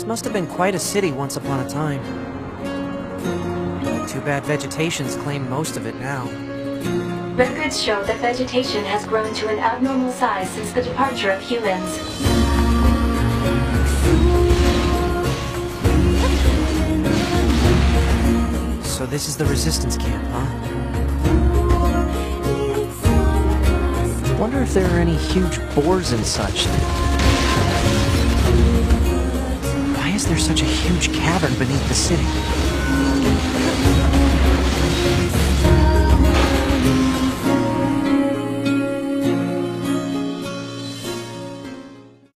must have been quite a city once upon a time. Too bad vegetation's claimed most of it now. Records show that vegetation has grown to an abnormal size since the departure of humans. So this is the resistance camp, huh? Wonder if there are any huge boars and such. Why is there such a huge cavern beneath the city?